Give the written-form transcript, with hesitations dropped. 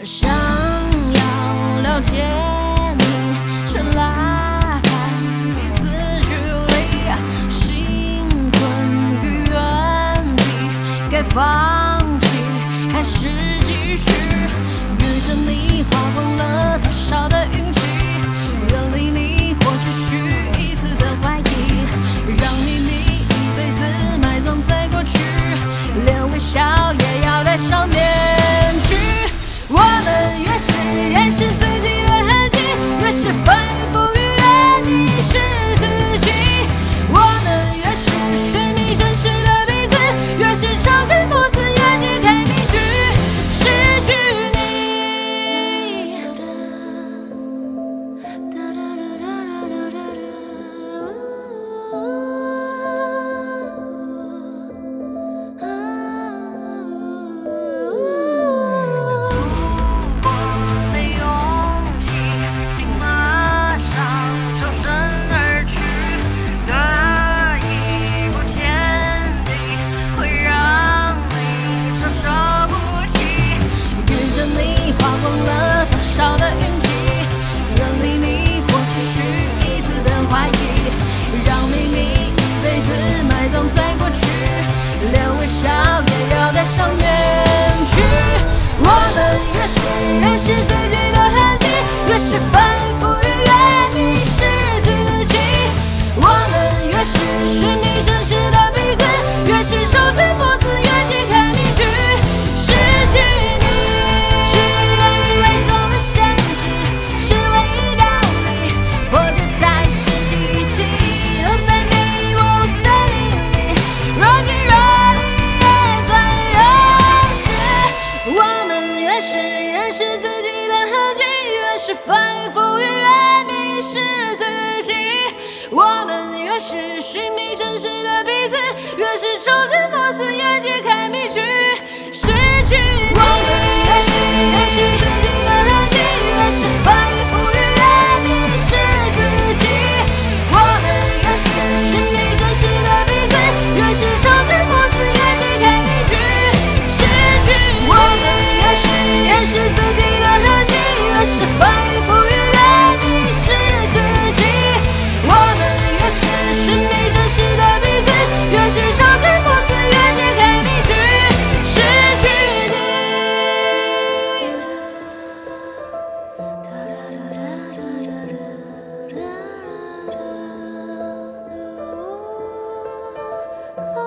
想要了解你，却拉开彼此距离，心困于原地，该放弃还是继续？遇着你花光了多少的运气，远离你或只需一次的怀疑，让秘密一辈子埋葬在过去，连微笑也要戴上面具。我们越是掩饰自己的痕迹，越是反复逾越迷失自己。我们越是寻觅真实的彼此，越是朝前不思越解开迷局，失去你。没勇气，请马上抽身而去。的一步坚定，会让你承受不起。遇着你花光了多少的运气，远离你或只需一次的怀疑，让秘密一辈子埋葬在过去，连微笑也要戴上面具。我们越是掩饰自己的痕迹，越是反复逾越迷失自己。我们越是寻觅真实的彼此，越是朝前不思越解开迷局，失去你。是伪装的现实，是唯一道理，或者才是奇迹，都在迷雾森林里，若即若离也算有时。我们越是掩饰自己的痕迹，越是反复逾越迷失自己。我们越是寻觅真实的彼此，越是朝前不思越解开迷局，失去你。我们越是掩饰自己的痕迹，越是反复逾越迷失自己。我们越是寻觅真实的彼此，越是朝前不思越解开迷局，失去你。我们越是掩饰自己的痕迹，越是反复逾越迷失自己。我们越是寻觅真实的彼此，越是朝前不思越解开迷局，失去你。啊